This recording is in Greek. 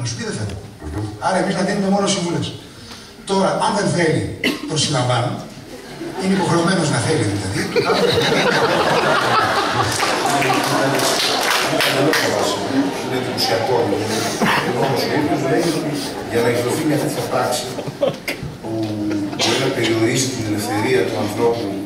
Να σου πει δεν θέλω. Άρα εμείς να δίνουμε μόνο συμβουλές. Τώρα, αν δεν θέλει, προσυλλαμβάνω. Είναι υποχρεωμένος να θέλει δηλαδή. Είναι εντυπωσιακό. Ο νόμος ο οποίος λέει ότι για να εκδοθεί μια τέτοια πράξη που μπορεί να περιορίσει την ελευθερία του ανθρώπου